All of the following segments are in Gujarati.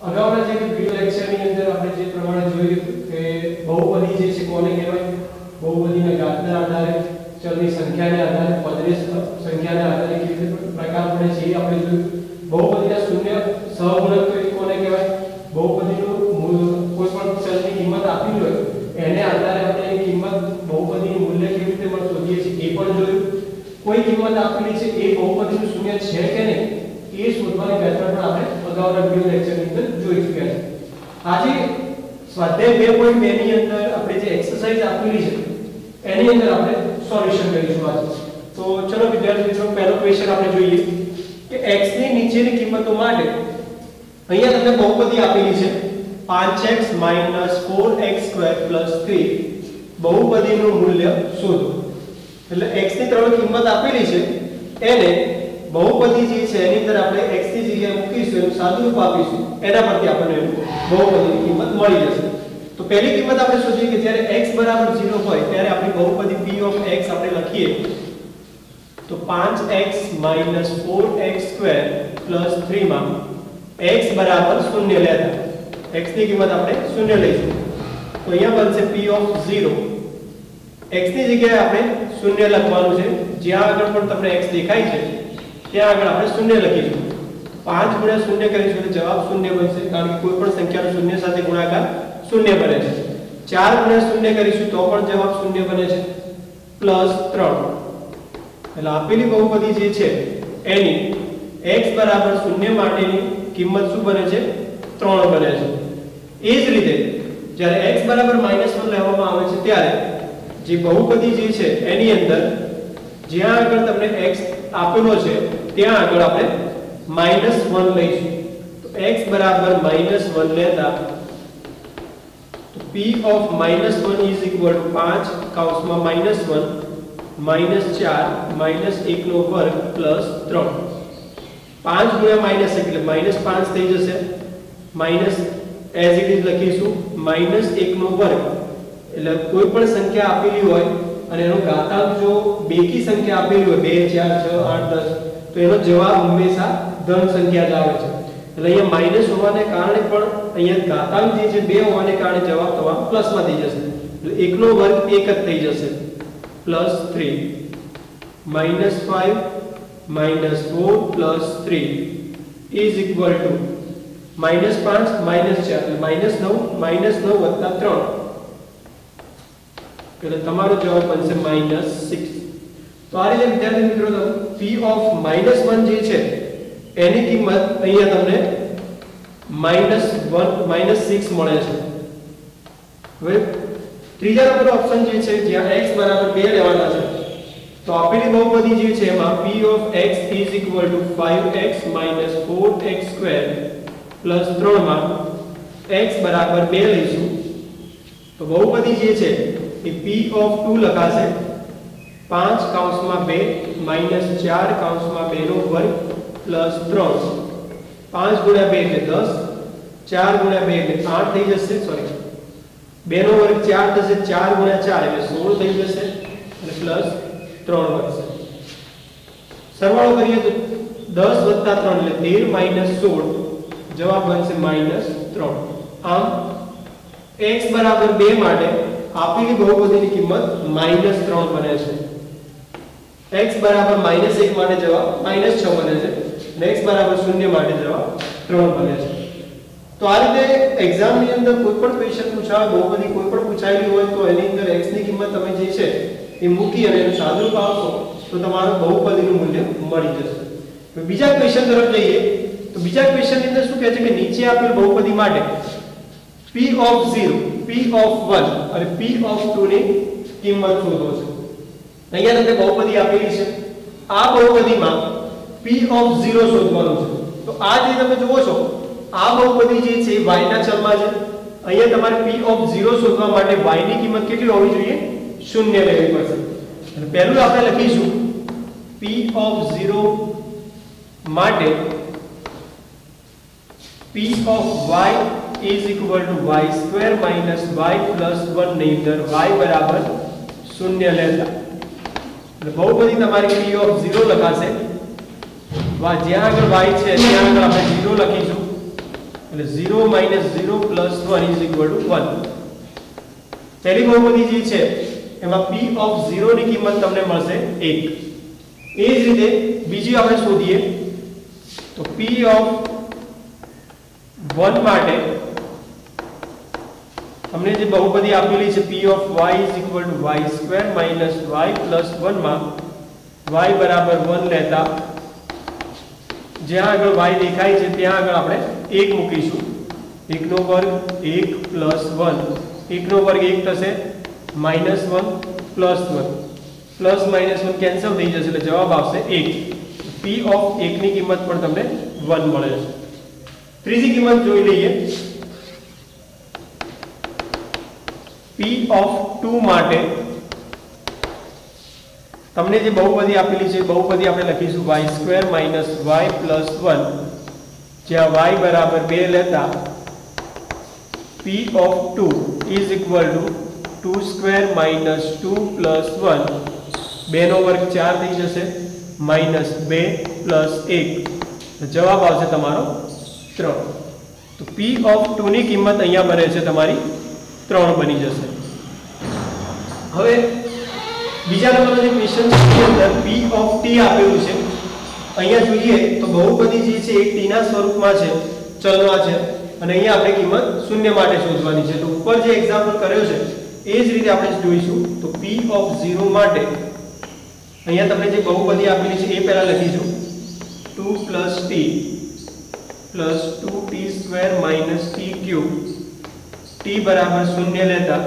અગાઉના જે વિડિયો લેક્ચરની અંદર આપણે જે પ્રમાણે જોયું કે બહુપદી જે છે કોને કહેવાય બહુપદીના ઘાતના આધારે ચલની સંખ્યાને આધારે પદની સંખ્યાને આધારે કેવી રીતે પ્રકાર પડે છે એ આપણે જોયું બહુપદીના શૂન્ય સહગુણક તો એ કોને કહેવાય બહુપદીનું કોઈ પણ ચલની કિંમત આપેલી હોય એને આધારે આપણે એ કિંમત બહુપદીનું મૂલ્ય કેવી રીતે પણ શોધીએ છીએ એ પણ જોયું કોઈ કિંમત આપેલી છે એ બહુપદીનું શૂન્ય છે કે નહીં એ શોધવાની મેથડ પણ આપણે અગાઉના વિડિયો લેક્ચરની અંદર જોઈ ચૂક્યા છે આજે સ્વાધ્યાય 2.2 ની અંદર આપણે જે એક્સરસાઇઝ આપેલી છે એની અંદર આપણે સોલ્યુશન કરીશું આજે તો ચલો વિદ્યાર્થી મિત્રો પહેલો ક્વેશ્ચન આપણે જોઈએ કે x ની નીચેની કિંમતો માટે અહીંયા તમને બહુપદી આપેલી છે 5x 4x2 3 બહુપદીનું મૂલ્ય શોધો એટલે x ની ત્રણ કિંમત આપેલી છે એને બહુપદી જે છે એની અંદર આપણે x ની જગ્યાએ મૂકીશું એનું સાદું રૂપ આપીશું એના પરથી આપણને બહુપદીની કિંમત મળી જશે તો પહેલી કિંમત આપણે શોધીએ કે જ્યારે x 0 હોય ત્યારે આપણી બહુપદી p of x આપણે લખીએ તો 5x 4x2 3 માં x 0 લેતા x ની કિંમત આપણે 0 લઈશું તો અહીંયા બનશે p of 0 x ની જગ્યાએ આપણે 0 લખવાનું છે જ્યાં આગળ પણ તમને x દેખાય છે ત્યાં આગળ આપણે 0 લખીશું 5 ગુણ્યા 0 કરીશું એટલે જવાબ 0 બનશે કારણ કે કોઈ પણ સંખ્યાનો 0 સાથે ગુણાકાર 0 બને છે 4 ગુણ્યા 0 કરીશું તો પણ જવાબ 0 બને છે પ્લસ 3 એટલે આપેલી બહુપદી જે છે એની x 0 માટેની કિંમત શું બને છે 3 બને છે એ જ રીતે જ્યારે x -1 લેવામાં આવે છે ત્યારે જે બહુપદી જે છે એની અંદર જ્યાં આગળ તમને x આપેલો છે ત્યાં આગળ આપણે -1 લઈશું તો x -1 લેતા તો p of -1 is equal to 5 કૌંસમાં -1 -4 -1 નો વર્ગ પ્લસ 3 5 ગુણ્યા -1 એટલે -5 થઈ જશે માઈનસ એઝ ઇટ ઇઝ લખીશું -1 નો વર્ગ એટલે કોઈ પણ સંખ્યા આપેલી હોય અને એનો ઘાતાંક જો બેકી સંખ્યા આપેલી હોય 2 4 6 8 10 તો એનો જવાબ હંમેશા ધન સંખ્યા જ આવે છે એટલે અહીંયા માઈનસ હોવાને કારણે પણ અહીંયા ઘાતાંક જે છે 2 હોવાને કારણે જવાબ તમારો પ્લસમાં થઈ જશે એટલે 1 નો વર્ગ 1 જ થઈ જશે પ્લસ 3 -5 -4 3 is equal to -5 -4 એટલે -9 -9 3 એટલે તમારો જવાબ બનશે -6 તો આ રીતે વિદ્યાર્થી મિત્રો p of -1 જે છે એની કિંમત અહીંયા તમને -6 મળે છે હવે ત્રીજા નંબરનો ઓપ્શન જે છે જ્યાં x 2 લેવાના છે તો આપેલી બહુપદી જે છે એમાં p of x is equal to 5x 4x2 3 માં x 2 લઈશું તો બહુપદી જે છે એ p of 2 લખાશે 5 કૌંસમાં 2 -4 કૌંસમાં 2 નો વર્ગ પ્લસ 3 5 ગુણ્યા 2 એટલે 10 4 ગુણ્યા 2 એટલે 8 થઈ જશે સોરી 2 નો વર્ગ 4 થશે 4 ગુણ્યા 4 એટલે 16 થઈ જશે અને પ્લસ 3 વધશે સરવાળો કરીએ તો 10 + 3 એટલે 13 - 16 જવાબ બનશે -3 આમ x 2 માટે આપેલી બહુપદીની કિંમત -3 બને છે x -1 માટે જવાબ -6 બને છે અને x 0 માટે જવાબ 3 બને છે તો આ રીતે એક્ઝામ ની અંદર કોઈ પણ ક્વેશ્ચન પૂછાય બહુપદી કોઈ પણ પૂછાયેલી હોય તો એની અંદર x ની કિંમત તમે જે છે એ મૂકી અને એનું સાદુરૂપ આપશો તો તમારું બહુપદીનું મૂલ્ય મળી જશે હવે બીજા ક્વેશ્ચન તરફ જઈએ તો બીજા ક્વેશ્ચન ની અંદર શું કહે છે કે નીચે આપેલ બહુપદી માટે p of 0 p of 1 અને p of 2 ની કિંમત શોધો છે અહીંયા તમને બહુપદી આપેલી છે આ બહુપદીમાં p of 0 શોધવાનું છે તો આ જે તમે જુઓ છો આ બહુપદી જે છે y ના ચલમાં છે અહીંયા તમારે p of 0 શોધવા માટે y ની કિંમત કેટલી હોવી જોઈએ 0 લેવી પડશે અને પહેલું આપણે લખીશું p of 0 માટે p of y is equal to y square minus y plus 1 ની અંદર y બરાબર 0 લેતા એટલે બહુપદી તમારી p of 0 લખાશે જ્યાં આગળ y છે ત્યાં આગળ આપણે 0 લખીશું એટલે 0 - 0 + 1 = 1. પહેલી બહુપદી જે છે એમાં p ઓફ 0 ની કિંમત તમને મળશે 1. એ જ રીતે બીજી આપણે શોધીએ તો p ઓફ 1 માટે हमने જે બહુપદી આપેલી છે p of y = y² - y + 1 માં y = 1 લેતા જ્યાં આગળ y દેખાય છે ત્યાં આગળ આપણે 1 મૂકીશું. 1 નો વર્ગ 1 + 1, 1 નો વર્ગ 1 થશે -1 + 1, પ્લસ -1 કેન્સલ થઈ જશે એટલે જવાબ આવશે 1. p ઓફ 1 ની કિંમત પણ તમને 1 મળે છે. ત્રીજી કિંમત જોઈ લઈએ. p ઓફ 2 માટે તમને જે બહુપદી આપેલી છે બહુપદી આપણે લખીશું y² - y + 1 જ્યાં y = 2 લેતા p ઓફ 2 = 2² - 2 + 1, 2 નો વર્ગ 4 થઈ જશે -2 + 1 જવાબ આવશે તમારો 3. તો p ઓફ 2 ની કિંમત અહીંયા બને છે તમારી 3 બની જશે. હવે બીજા નંબરનો જે ક્વેશ્ચન છે એની અંદર p ઓફ t આપેલું છે. અહીંયા જોઈએ તો બહુપદી જે છે એ t ના સ્વરૂપમાં છે, ચલમાં છે અને અહીંયા આપણે કિંમત 0 માટે શોધવાની છે. તો ઉપર જે એક્ઝામ્પલ કર્યો છે એ જ રીતે આપણે જોઈશું. તો p ઓફ 0 માટે અહીંયા તમને જે બહુપદી આપેલી છે એ પહેલા લખીશું 2 + t + 2t² - t³ t = 0 લેતા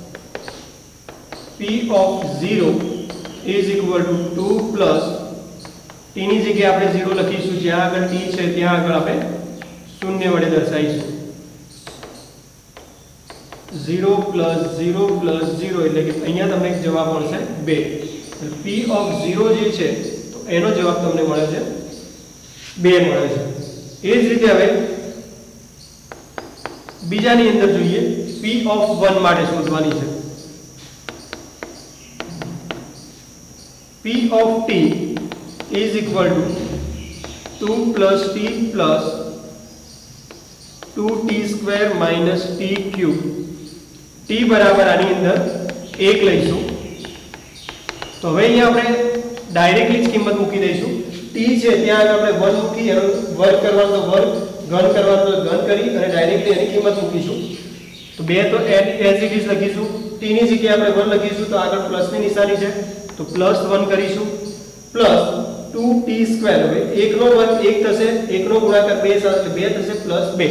p ઓફ 0 = 2 પ્લસ t ની જગ્યાએ આપણે 0 લખીશું, જ્યાં આગળ t છે ત્યાં આગળ આપણે 0 વડે દર્શાવીશું. 0 + 0 + 0 એટલે કે અહીંયા તમને જવાબ મળશે 2. p ઓફ 0 જે છે તો એનો જવાબ તમને મળે છે 2 મળે છે. એ જ રીતે હવે બીજાની અંદર જોઈએ p ઓફ 1 માટે શોધવાની છે. p of t is equal to 2 + t + 2t² - t³ t બરાબર આની અંદર 1 લઈશું. તો હવે અહીંયા આપણે ડાયરેક્ટલી જ કિંમત મૂકી દઈશું. t છે ત્યાં આગળ આપણે 1 મૂકી એનો વર્ગ કરવાનો તો વર્ગ, ઘન કરવાનો તો ઘન કરી અને ડાયરેક્ટલી એની કિંમત મૂકીશું. તો 2 તો એઝ ઇટ ઇઝ લખીશું. t ની જગ્યાએ આપણે 1 લખીશું તો આગળ પ્લસની નિશાની છે તો +1 કરીશું પ્લસ 2t². હવે 1 નો વર્ગ 1 થશે, 1 નો ગુણાકાર 2 સાથે 2 થશે +2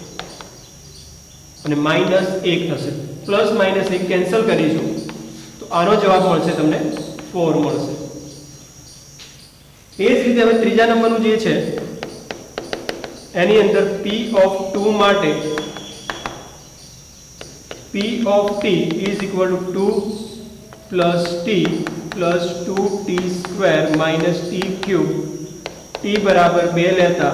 અને -1 થશે. પ્લસ -1 કેન્સલ કરીશું તો આનો જવાબ મળશે તમને 4 મળશે. એ જ રીતે હવે ત્રીજા નંબરનું જે છે એની અંદર p ઓફ 2 માટે p of t is equal to 2 + t + 2t² - t³ t બરાબર 2 લેતા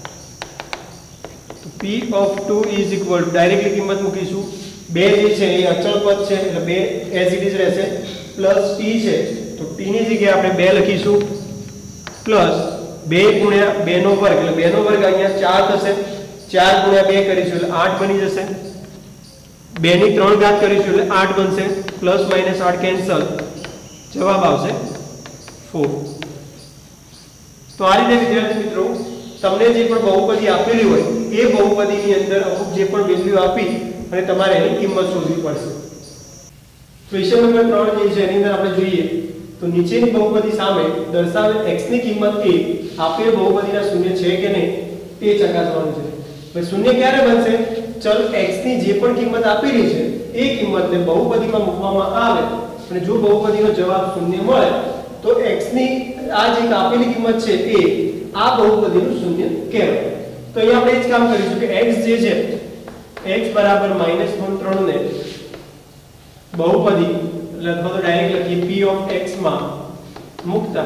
તો p of 2 is equal to directly કિંમત મૂકીશું. 2 જે છે એ અચળ પદ છે એટલે 2 એઝ ઇટ ઇઝ રહેશે પ્લસ t છે તો t ની જગ્યાએ આપણે 2 લખીશું પ્લસ 2 * 2 નો વર્ગ એટલે 2 નો વર્ગ અહીંયા 4 થશે, 4 * 2 કરીશું એટલે 8 બની જશે. 2 ની 3 ઘાત કરીશું એટલે 8 બનશે, પ્લસ -8 કેન્સલ જવાબ આવશે 4. તો આ રીતે વિદ્યાર્થી મિત્રો તમને જે પણ બહુપદી આપેલી હોય એ બહુપદીની અંદર અમુક જે પણ વેલ્યુ આપી અને તમારે એની કિંમત શોધવી પડશે. ક્વેશ્ચન નંબર 3 જે છે એની અંદર આપણે જોઈએ તો નીચેની બહુપદી સામે દર્શાવેલ x ની કિંમત એ આપેલ બહુપદીના શૂન્ય છે કે નહીં તે ચકાસવાનું છે. હવે શૂન્ય ક્યારે બનશે? ચલ x ની જે પણ કિંમત આપેલી છે એ કિંમતને બહુપદીમાં મૂકવામાં આવે અને જો બહુપદીનો જવાબ શૂન્ય મળે તો x ની આ જે આપેલી કિંમત છે એ આ બહુપદીનું શૂન્ય કહેવાય. તો અહીં આપણે એ જ કામ કરીશું કે x જે છે x = -3 ને બહુપદી લખવા તો ડાયરેક્ટ લખીએ p of x માં મૂકતા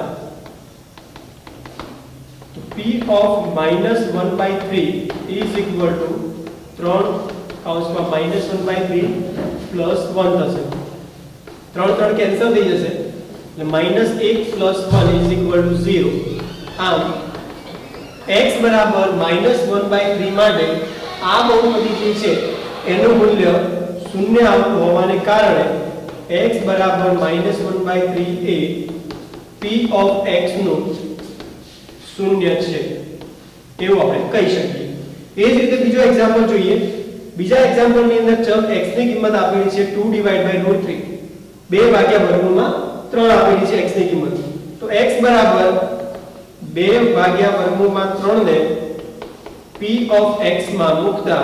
તો p of -1/3 is equal to 3 કૌંસમાં -1/3 + 1 થશે. 3 કેન્સલ થઈ જશે એટલે -1 + 1 is equal to 0. આમ x બરાબર -1/3 માટે આ બહુપદી જે છે એનું મૂલ્ય શૂન્ય આવતું હોવાને કારણે x બરાબર -1/3 એ p of x નું શૂન્ય છે એવું આપણે કહી શકીએ। એ જ રીતે બીજો એક્ઝામ્પલ જોઈએ। બીજા એક્ઝામ્પલ ની અંદર ચલ x ની કિંમત આપેલી છે 2/√3 2 ભાગ્યા વર્ગમૂળમાં 3 આપેલી છે x ની કિંમત। તો x બરાબર 2 ભાગ્યા વર્ગમૂળમાં 3 ને p of x માં મૂકતા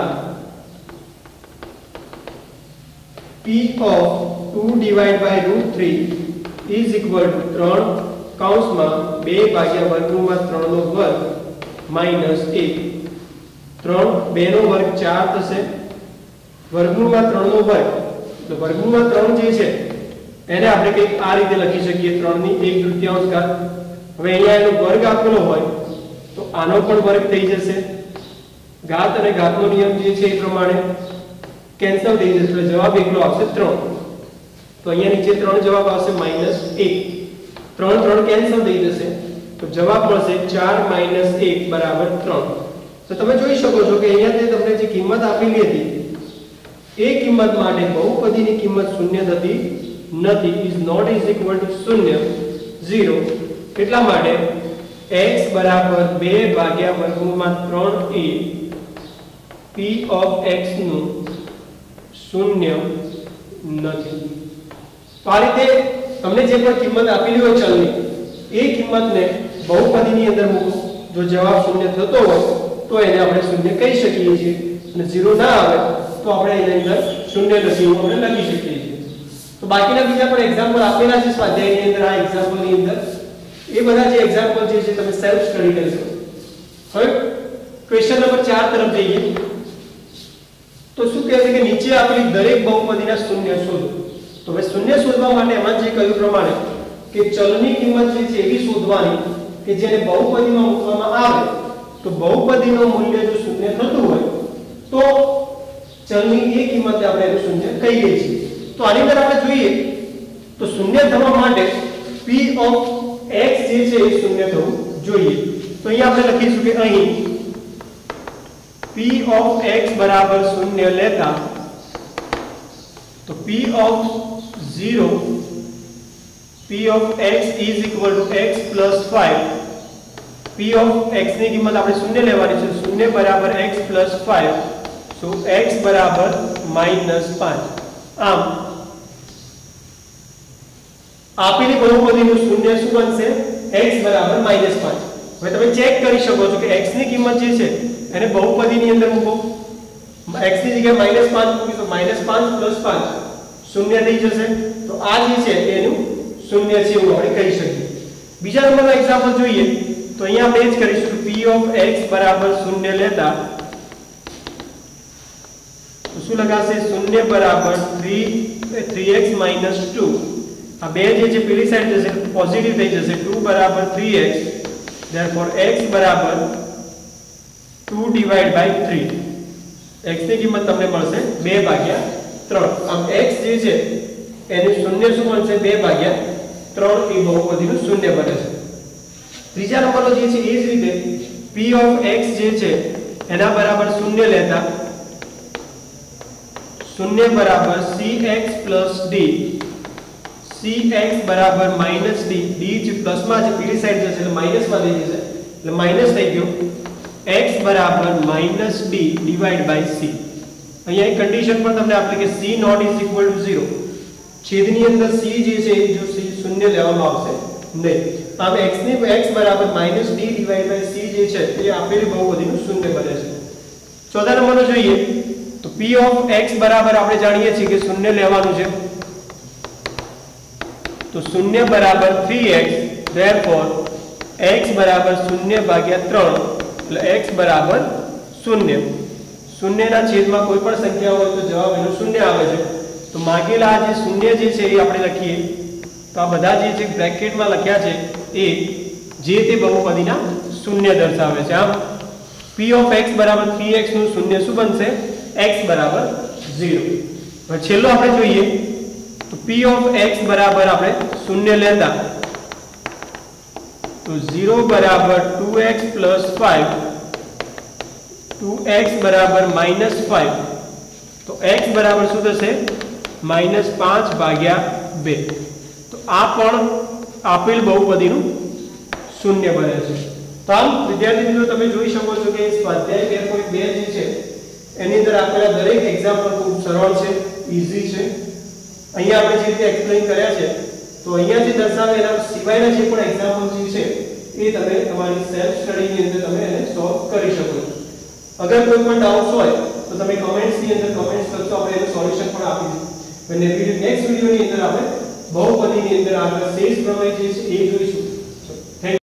p of 2/√3 is equal to 3 કૌંસમાં 2 ભાગ્યા વર્ગમૂળમાં 3 નો વર્ગ માઈનસ 1 3 2 નો વર્ગ 4 થશે વર્ગમૂળમાં 3 નો વર્ગ તો વર્ગમૂળમાં 3 જે છે એને આપણે કંઈક આ રીતે લખી શકીએ 3 ની 1/3 ઘાત। હવે અહીંયા એનો વર્ગ આપેલો હોય તો આનો પણ વર્ગ થઈ જશે ઘાત અને ઘાતનો નિયમ જે છે એ પ્રમાણે કેન્સલ થઈ જશે એટલે જવાબ એકલો આવશે 3। તો અહીંયા નીચે 3 જવાબ આવશે -1 3 3 કેન્સલ થઈ જશે તો જવાબ મળશે 4 - 1 = 3। તો તમે જોઈ શકો છો કે અહીંયા તમને જે કિંમત આપેલી હતી એ કિંમત માટે બહુપદીની કિંમત શૂન્ય થતી નથી is not is equal to 0 0 એટલા માટે x બરાબર 2 ભાગ્યા વર્ગમૂળમાં 3 એ p of x નું શૂન્ય નથી। તો આ રીતે તમને જે પણ કિંમત આપેલી હોય ચલની એ કિંમતને બહુપદીની અંદર મૂકો જો જવાબ શૂન્ય થતો હોય તો એને આપણે શૂન્ય કહી શકીએ છીએ અને 0 ના આવે તો આપણે એની અંદર શૂન્ય નથી એવું આપણે લખી શકીએ છીએ। તો બાકીના બીજા પણ એક્ઝામ્પલ આપેલા છે સ્વાધ્યાયની અંદર આ એક્ઝામ્પલની અંદર એ બધા જે એક્ઝામ્પલ જે છે તમે સેલ્ફ સ્ટડી કરશો। હવે ક્વેશ્ચન નંબર 4 તરફ જઈએ તો શું કહે છે કે નીચે આપેલી દરેક બહુપદીના શૂન્ય શોધો। તો હવે શૂન્ય શોધવા માટે એમાં જે કહ્યું પ્રમાણે કે ચલની કિંમત જે છે એવી શોધવાની કે જેને બહુપદીમાં મૂકવામાં આવે તો બહુપદીનું મૂલ્ય જો શૂન્ય થતું હોય તો ચલની એ કિંમતે આપણે એનું શૂન્ય કહીએ છીએ। તો આની અંદર આપણે જોઈએ તો શૂન્ય થવા માટે p of x જે છે એ શૂન્ય થવું જોઈએ। તો અહીંયા આપણે લખીશું કે અહીં p of x બરાબર શૂન્ય લેતા તો p of 0 p of x is equal to x plus 5 p of x ની કિંમત આપણે શૂન્ય લેવાની છે શૂન્ય બરાબર x plus 5 so x બરાબર -5। આમ આપેલી બહુપદીનું શૂન્ય શું બનશે x બરાબર -5। હવે તમે ચેક કરી શકો છો કે x ની કિંમત જે છે એને બહુપદીની અંદર મૂકો x ની જગ્યાએ -5 મૂકી તો -5 + 5 શૂન્ય થઈ જશે તો આ જે છે એનું શૂન્ય છે એવું આપણે કહી શકીએ। બીજા નંબરનો એક્ઝામ્પલ જોઈએ તો અહીંયા આપણે જ કરીશું p of x બરાબર શૂન્ય લેતા તો શું લગાશે શૂન્ય બરાબર 3x - 2 આ બે જે છે પેલી સાઈડ જશે પોઝિટિવ થઈ જશે 2 બરાબર 3x therefore x બરાબર 2/3 x ની કિંમત તમને મળશે 2/3। આમ x જે છે એનું શૂન્ય શું બનશે 2/3 એ બહુપદીનું શૂન્ય બને છે। ત્રીજા નંબરનો જે છે એ જ રીતે p of x જે છે એના બરાબર શૂન્ય લેતા શૂન્ય બરાબર cx + d cx બરાબર -d d જે પ્લસમાં છે પેલી સાઈડ જશે એટલે માઈનસમાં થઈ જશે એટલે માઈનસ થઈ ગયો x બરાબર -d / c। અહીંયા એક કન્ડિશન પણ તમને આપેલી કે c not is equal to 0 છેદની અંદર c જે છે જો c શૂન્ય લેવામાં આવશે નહીં। આમ x બરાબર -d / c જે છે એ આપેલી બહુપદીનું શૂન્ય બને છે। ચોથા નંબરનો જોઈએ તો p of x બરાબર આપણે જાણીએ છીએ કે શૂન્ય લેવાનું છે તો શૂન્ય બરાબર 3x therefore x બરાબર 0/3 એટલે x બરાબર 0 શૂન્યના છેદમાં કોઈ પણ સંખ્યા હોય તો જવાબ એનો શૂન્ય આવે છે। તો માગેલા જે શૂન્ય જે છે એ આપણે લખીએ તો આ બધા જે છે બ્રેકેટમાં લખ્યા છે એ જે તે બહુપદીના શૂન્ય દર્શાવે છે। આમ p of x બરાબર 3x નું શૂન્ય શું બનશે x બરાબર 0। હવે છેલ્લો આપણે જોઈએ તો p of x બરાબર આપણે શૂન્ય લેતા તો 0 બરાબર 2x + 5 2x બરાબર -5 તો x બરાબર શું થશે -5 ભાગ્યા 2 તો આ પણ આપેલ બહુપદીનું શૂન્ય બને છે। તો આમ વિદ્યાર્થી મિત્રો તમે જોઈ શકો છો કે સ્વાધ્યાય 2.2 જે છે એની અંદર આપેલા દરેક એક્ઝામ્પલ ખૂબ સરળ છે, ઈઝી છે। અહીંયા આપણે જે રીતે એક્સપ્લેન કર્યા છે તો અહીંયા જે દર્શાવેલા સિવાયના જે પણ એક્ઝામ્પલ છે એ તમે તમારી સેલ્ફ સ્ટડીની અંદર તમે એને સોલ્વ કરી શકો છો। અગર કોઈ પણ ડાઉટ્સ હોય તો તમે કમેન્ટ્સની અંદર કમેન્ટ્સ કરશો, આપણે એનું સોલ્યુશન પણ આપીશું। અને નેક્સ્ટ વિડિયોની અંદર આપણે બહુપદીની અંદર આગળ શેષ પ્રમેય જે છે એ જોઈશું।